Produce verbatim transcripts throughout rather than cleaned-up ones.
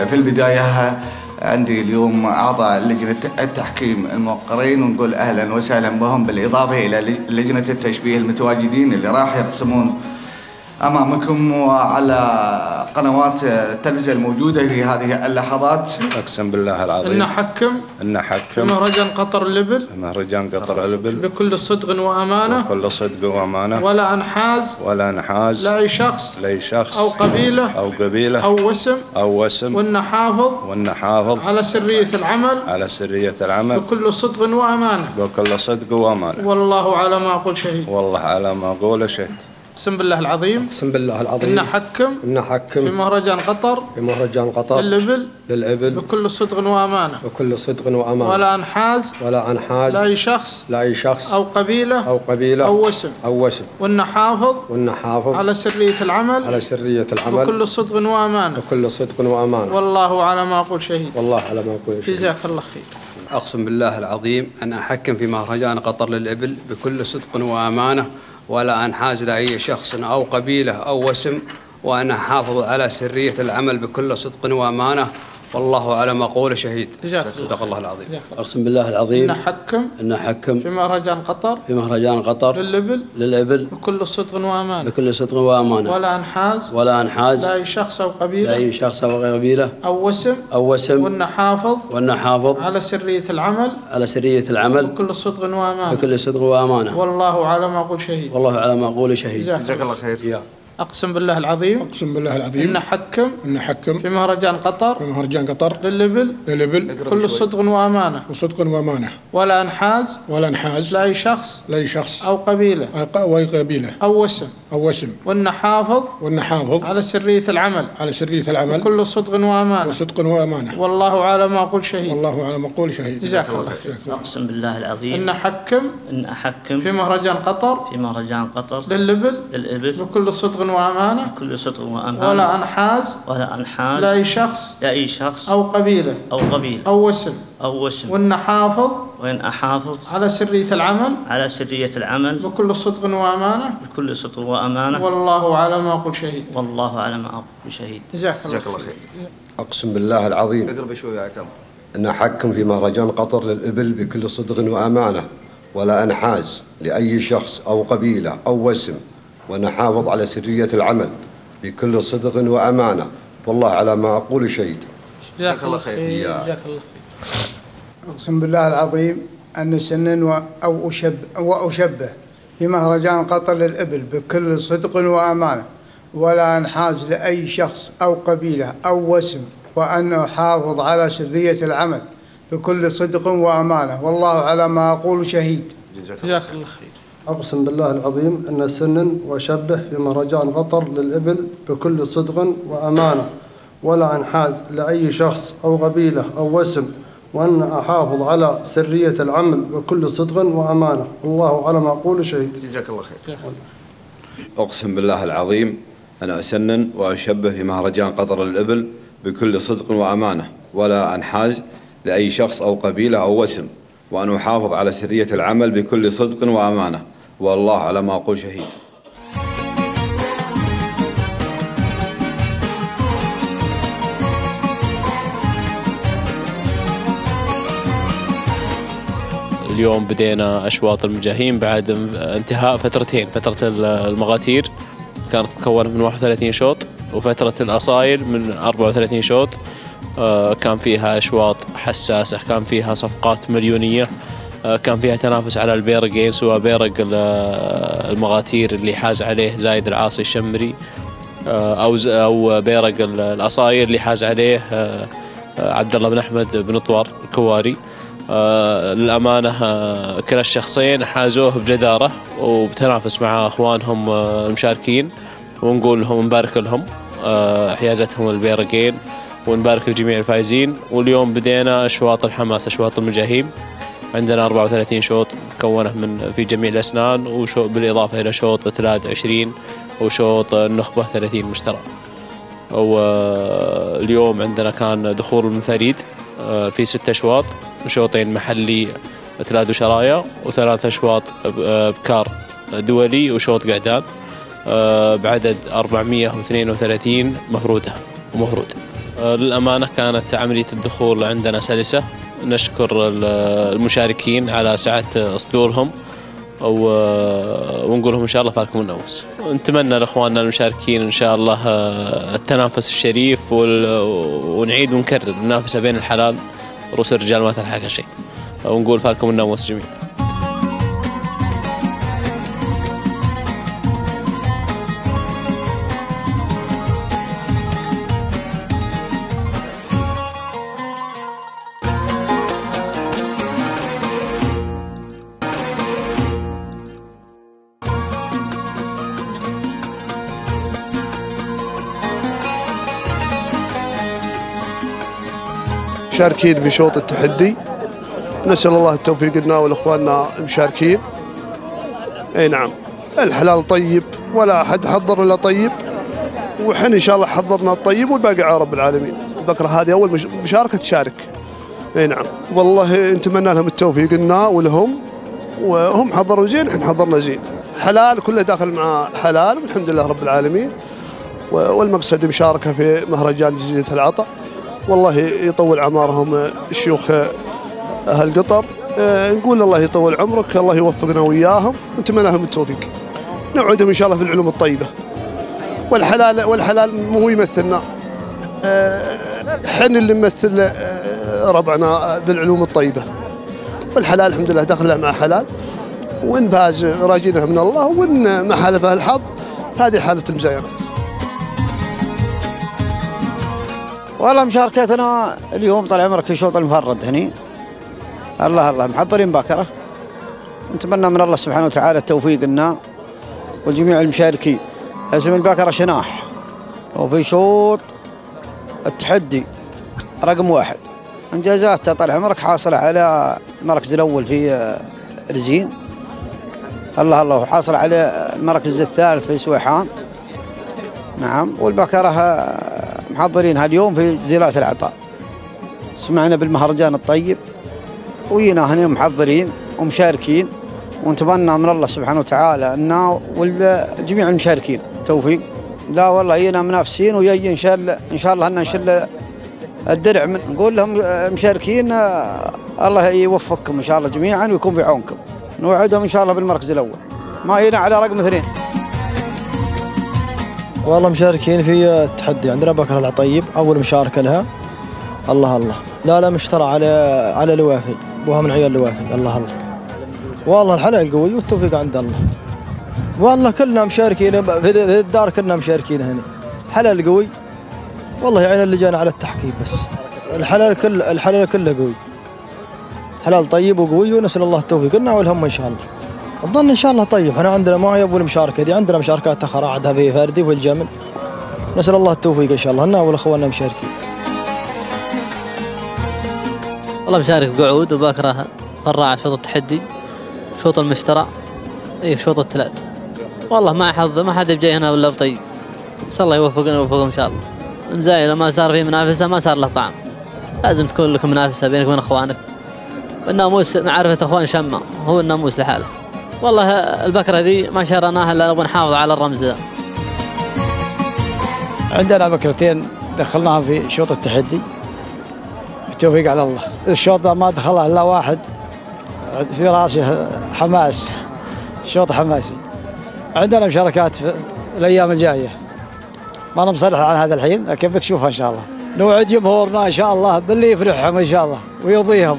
في البداية عندي اليوم أعضاء لجنة التحكيم الموقرين، ونقول أهلا وسهلا بهم، بالإضافة إلى لجنة التشبيه المتواجدين اللي راح يقسمون أمامكم وعلى قنوات التلفزيون الموجودة في هذه اللحظات. أقسم بالله العظيم إن حكم إن حكم في مهرجان قطر الإبل مهرجان قطر الإبل بكل صدق وأمانة بكل صدق وأمانة، ولا انحاز ولا انحاز لأي شخص لأي شخص أو قبيلة أو قبيلة أو وسم، أو وسم، وإن حافظ وإن حافظ على سرية العمل على سرية العمل بكل صدق وأمانة، بكل صدق وأمانة، والله على ما أقول شهيد. والله على ما أقول شهيد. أقسم بالله العظيم أقسم بالله العظيم إن حكم إن في حكم مهرجان قطر في مهرجان قطر للإبل للإبل بكل صدق وأمانة بكل صدق وأمانة، ولا انحاز ولا انحاز لأي شخص لأي شخص أو قبيلة أو قبيلة أو وسم، أو وسم، وإن حافظ وإن حافظ على سرية العمل على سرية العمل بكل صدق وأمانة، بكل صدق وأمانة، والله على ما أقول شهيد. والله على ما أقول شهيد. جزاك الله خير. أقسم بالله العظيم أن أحكم في مهرجان قطر للإبل بكل صدق وأمانة، ولا أنحاز لأي شخص أو قبيلة أو وسم، وأن أحافظ على سرية العمل بكل صدق وأمانة، والله على ما أقول شهيد. صدق الله العظيم. أقسم بالله العظيم إن حكم إن حكم في مهرجان قطر في مهرجان قطر للإبل للإبل بكل صدق وأمانة بكل صدق وأمانة، ولا انحاز ولا انحاز لأي شخص أو قبيلة لأي شخص أو قبيلة أو وسم، أو وسم، وأن حافظ وأن حافظ على سرية العمل على سرية العمل بكل صدق وأمانة بكل صدق وأمانة، والله على ما أقول شهيد. والله على ما أقول شهيد. جزاك الله خير. أقسم بالله العظيم أقسم بالله العظيم إن حكم إن حكم في مهرجان قطر في مهرجان قطر للإبل للإبل بكل صدق وأمانة وصدق وأمانة، ولا انحاز ولا انحاز لأي شخص لأي شخص أو قبيلة أو أي قبيلة أو وسم، أو وسم، وأن حافظ وأن حافظ على سرية العمل على سرية العمل بكل صدق وأمانة، وصدق وأمانة، والله على ما أقول شهيد. والله على ما أقول شهيد. جزاك الله خير. أقسم بالله العظيم إن حكم إن أحكم في مهرجان قطر في مهرجان قطر للإبل للإبل بكل صدق وأمانة بكل صدق وأمانة، ولا انحاز ولا أنحاز لأي شخص لأي شخص أو قبيلة أو قبيلة أو وسم، أو وسم، وأن حافظ وإن أحافظ على سرية العمل على سرية العمل بكل صدق وأمانة، بكل صدق وأمانة، والله على ما أقول شهيد. والله على ما أقول شهيد. جزاك الله جزاك الله خير. خير. أقسم بالله العظيم اقرب شوي يا كم. أن أحكم في مهرجان قطر للإبل بكل صدق وأمانة، ولا أنحاز لأي شخص أو قبيلة أو وسم، ونحافظ على سرية العمل بكل صدق وأمانة، والله على ما أقول شهيد. جزاك الله خير. جزاك الله خير. أقسم بالله العظيم أن أسنن أو أشبه وأشبه في مهرجان قطر للإبل بكل صدق وأمانة، ولا أنحاز لأي شخص أو قبيلة أو وسم، وأن أحافظ على سرية العمل بكل صدق وأمانة، والله على ما أقول شهيد. جزاك الله خير. أقسم بالله العظيم أن سنن وأشبه في مهرجان قطر للإبل بكل صدق وأمانة، ولا أنحاز لأي شخص أو قبيلة أو وسم، وأن أحافظ على سرية العمل بكل صدق وأمانة، والله على ما أقول شهيد. جزاك الله خير. أقسم بالله العظيم أنا أسنن وأشبه في مهرجان قطر للإبل بكل صدق وأمانة، ولا أنحاز لأي شخص أو قبيلة أو وسم، وأن أحافظ على سرية العمل بكل صدق وأمانة، والله على ما أقول شهيد. اليوم بدينا أشواط المجاهيم بعد انتهاء فترتين، فترة المغاتير كانت مكونة من واحد وثلاثين شوط، وفترة الأصايل من أربعة وثلاثين شوط. كان فيها أشواط حساسة، كان فيها صفقات مليونية، كان فيها تنافس على البيرقين، سواء بيرق المغاتير اللي حاز عليه زايد العاصي الشمري، أو أو بيرق الأصايل اللي حاز عليه عبد الله بن أحمد بن طوار الكواري. آه للأمانة آه كلا الشخصين حازوه بجدارة وبتنافس مع أخوانهم آه المشاركين، ونقول لهم نبارك لهم آه حيازتهم البيرقين، ونبارك لجميع الفائزين. واليوم بدينا أشواط الحماس، أشواط المجاهيم، عندنا أربعة وثلاثين شوط مكونة من في جميع الأسنان، وشوط بالإضافة إلى شوط ثلاث وعشرين وشوط النخبة ثلاثين مشترى. واليوم عندنا كان دخول المفاريد في ست أشواط، شوطين محلي ثلاث شرايا، وثلاث أشواط بكار دولي، وشوط قعدان بعدد أربعمئة واثنين وثلاثين مفرودة ومفرود. للأمانة كانت عملية الدخول عندنا سلسة. نشكر المشاركين على سعة صدورهم ونقول لهم إن شاء الله فالكم النوس. نتمنى لإخواننا المشاركين إن شاء الله التنافس الشريف ونعيد ونكرر المنافسة بين الحلال رؤوس الرجال ما تلحق شيء، ونقول فالكم النوس جميعا. مشاركين في شوط التحدي، نسأل الله التوفيق لنا ولإخواننا المشاركين. اي نعم، الحلال طيب ولا أحد حضر إلا طيب، وحن إن شاء الله حضرنا الطيب والباقي على رب العالمين. بكرة هذه أول مشاركة تشارك. اي نعم، والله نتمنى لهم التوفيق لنا ولهم، وهم حضروا زين احنا حضرنا زين. حلال كله داخل مع حلال والحمد لله رب العالمين. والمقصد مشاركة في مهرجان جزيرة العطا، والله يطول عمارهم الشيوخ أهل قطر. أه نقول الله يطول عمرك، الله يوفقنا وياهم ونتمنى لهم التوفيق. نوعدهم إن شاء الله في العلوم الطيبة. والحلال والحلال مو يمثلنا، أه حن اللي نمثل أه ربعنا بالعلوم الطيبة. والحلال الحمد لله دخلنا مع حلال، وإن فاز راجينها من الله، وإن ما حالفه الحظ هذه حالة المزاينات. والله مشاركتنا اليوم طال عمرك في شوط المفرد هني. الله الله محضرين باكرة، نتمنى من الله سبحانه وتعالى التوفيق لنا وجميع المشاركين. اسم الباكرة شناح، وفي شوط التحدي رقم واحد انجازات طال عمرك حاصل على المركز الاول في رزين. الله الله، وحاصل على المركز الثالث في سويحان. نعم، والباكرة محضرينها اليوم في جزيرات العطاء. سمعنا بالمهرجان الطيب وينا هنا محضرين ومشاركين، ونتمنى من الله سبحانه وتعالى أنه وجميع المشاركين توفيق. لا والله ينا منافسين ويجي إن شاء الله إن شاء الله أن نشل الدرع. من نقول لهم مشاركين الله يوفقكم إن شاء الله جميعا ويكون بعونكم. نوعدهم إن شاء الله بالمركز الأول، ما هنا على رقم اثنين. والله مشاركين في التحدي عندنا بكرة العطيب، أول مشاركة لها. الله الله، لا لا مشترى على على الوافي، أبوها من عيال الوافي. الله الله، والله الحلال قوي والتوفيق عند الله. والله كلنا مشاركين في الدار، كلنا مشاركين هنا. حلال قوي والله، يعين اللجان على التحكيم بس. الحلال كل الحلال كله قوي، حلال طيب وقوي، ونسأل الله التوفيق لنا والهم إن شاء الله. الظن إن شاء الله طيب. احنا عندنا ما هي أول مشاركة دي، عندنا مشاركات أخرى عندها في فردي والجمل. نسأل الله التوفيق إن شاء الله لنا والأخواننا مشاركين. والله مشارك بقعود وباكره فراعة شوط التحدي، شوط المشترى، اي شوط الثلاث. والله ما حظ، ما حد بجاي هنا ولا بطيب. نسأل الله يوفقنا ويوفقهم إن شاء الله. المزايا لما صار في منافسة ما صار له طعم. لازم تكون لكم منافسة بينك وبين أخوانك. والناموس معرفة أخوان شمة، هو الناموس لحاله. والله البكرة ذي ما شرناها إلا نبغى نحافظ على الرمز ذا. عندنا بكرتين دخلناها في شوط التحدي بالتوفيق على الله. الشوط ما دخلها إلا واحد في راسه حماس، شوط حماسي. عندنا مشاركات في الأيام الجاية، ما أنا مصرح عن هذا الحين، لكن بتشوفها إن شاء الله. نوعد جمهورنا إن شاء الله باللي يفرحهم إن شاء الله ويرضيهم.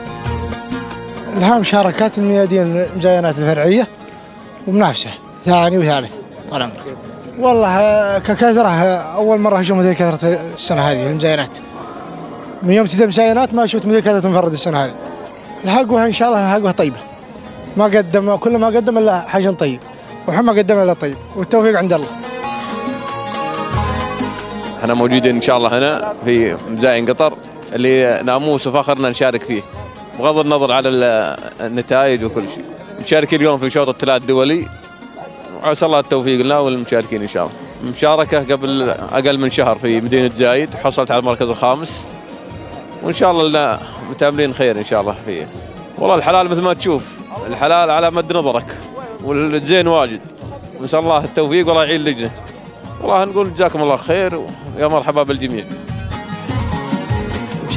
لها مشاركات الميادين المزاينات الفرعية ومنافسة ثاني وثالث طال عمرك. والله ككثرة أول مرة أشوف مثل كثرة السنة هذه المزاينات. من يوم تبدأ مزاينات ما شفت مثل كثرة مفرد السنة هذه. الحقوها إن شاء الله الحقوها طيبة. ما قدم كل ما قدم إلا حاجة طيب، وحما قدم إلا طيب، والتوفيق عند الله. احنا موجودين إن شاء الله هنا في مزاين قطر اللي ناموس وفخرنا نشارك فيه، بغض النظر على النتائج وكل شيء. مشاركين اليوم في شوط الثلاث دولي، وعسى الله التوفيق لنا وللمشاركين إن شاء الله. مشاركة قبل أقل من شهر في مدينة زايد، حصلت على المركز الخامس، وإن شاء الله لنا متأملين خير إن شاء الله فيه. والله الحلال مثل ما تشوف، الحلال على مد نظرك، والزين واجد، ونسأل الله التوفيق والله يعين اللجنة. والله نقول جزاكم الله خير ويا مرحبا بالجميع.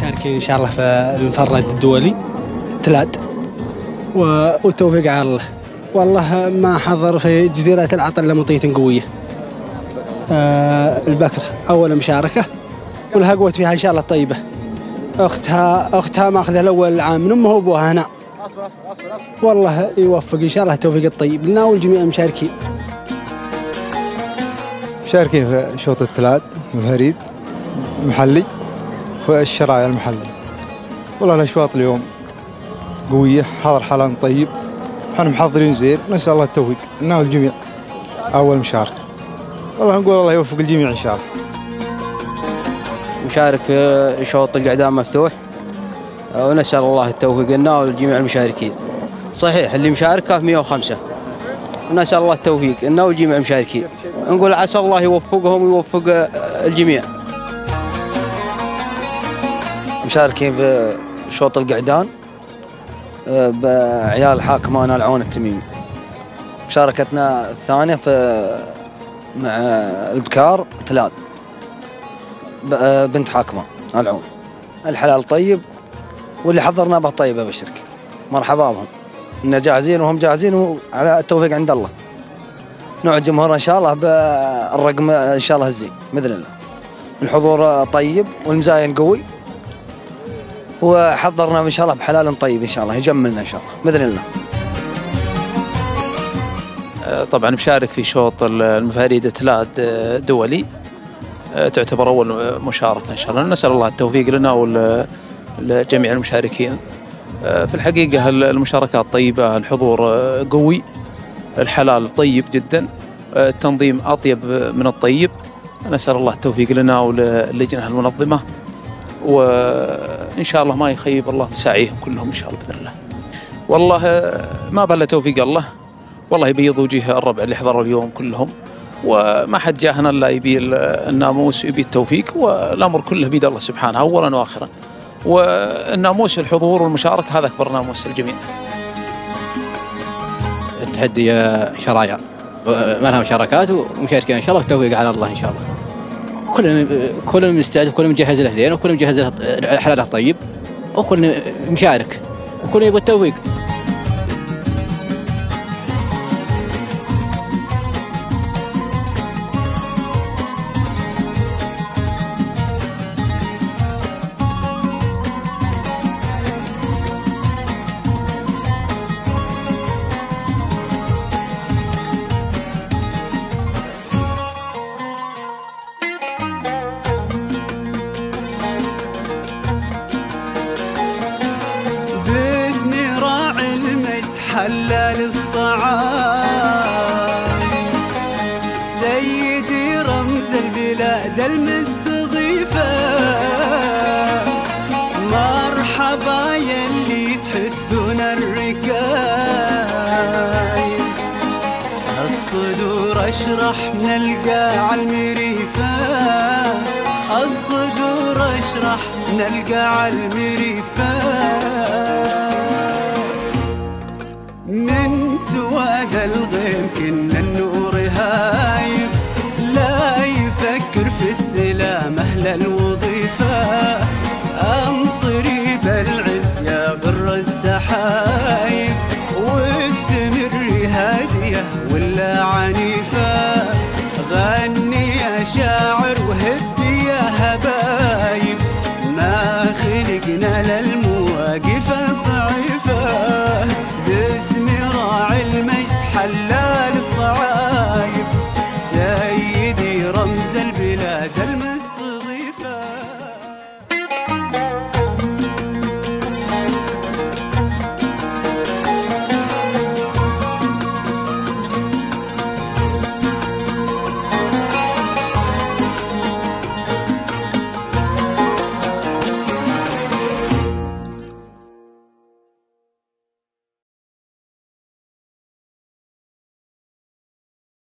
مشاركين إن شاء الله في المفرد الدولي تلاد والتوفيق على الله. والله ما حضر في جزيرة العطل إلا مطية قوية. آه البكرة أول مشاركة ولها قوت فيها إن شاء الله طيبة. أختها أختها ماخذها الأول عام من أمه وأبوها هنا. والله يوفق إن شاء الله التوفيق الطيب لنا والجميع المشاركين. مشاركين في شوط الثلاث مفاريد محلي والشرايع المحلي. والله الأشواط اليوم قوية، حاضر حلال طيب، احنا محضرين زين، نسأل الله التوفيق لنا والجميع. أول مشاركة والله نقول الله يوفق الجميع إن شاء الله. مشارك في شوط القعدان مفتوح ونسأل الله التوفيق لنا ولجميع المشاركين. صحيح اللي مشاركه مئة وخمسة ونسأل الله التوفيق لنا ولجميع المشاركين. نقول عسى الله يوفقهم ويوفق الجميع. مشاركين في شوط القعدان بعيال حاكمان العون التميمي. مشاركتنا الثانية في مع البكار ثلاث بنت حاكمة العون. الحلال طيب واللي حضرنا به طيب ابشرك. مرحبا بهم، إننا جاهزين وهم جاهزين وعلى التوفيق عند الله. نوعد جمهورنا إن شاء الله بالرقم إن شاء الله الزين بإذن الله. الحضور طيب والمزاين قوي وحضرنا إن شاء الله بحلال طيب إن شاء الله يجملنا إن شاء الله بإذن الله. طبعا مشارك في شوط المفاريد ثلاث دولي، تعتبر أول مشاركة إن شاء الله. نسأل الله التوفيق لنا ولجميع المشاركين. في الحقيقة المشاركات طيبة، الحضور قوي، الحلال طيب جدا، التنظيم أطيب من الطيب. نسأل الله التوفيق لنا وللجنة المنظمة، وإن شاء الله ما يخيب الله مساعيهم كلهم إن شاء الله بإذن الله. والله ما بل توفيق الله، والله يبيض وجه الربع اللي حضروا اليوم كلهم، وما حد جاهنا إلا يبي الناموس ويبي التوفيق، والأمر كله بيد الله سبحانه أولا وآخرا. والناموس الحضور والمشاركة هذا أكبر ناموس الجميع. التحدي شرايع ما لها مشاركات ومشاركين إن شاء الله التوفيق على الله إن شاء الله. كلنا كلنا مستعد وكلنا مجهز له زين وكلنا مجهز له حلاله طيب وكلنا مشارك وكلنا يبغى التوفيق. حلال الصعاب سيدي رمز البلاد المستضيفة، مرحبا يلي تحثون الركايب، الصدور اشرح من القاع المريفة، الصدور اشرح من القاع المريفة. من سواد الغيم كنا النور هايب، لا يفكر في استلام أهل الوظيفة، أمطري بالعز يا غر السحايب، واستمري هادية ولا عنيفة، غني يا شاعر وهدي يا هبايب، ما خلقنا للمواقف الضعيفة، باسم راعي المجد حلال الصعايب، سيدي رمز البلاد المستضيفة.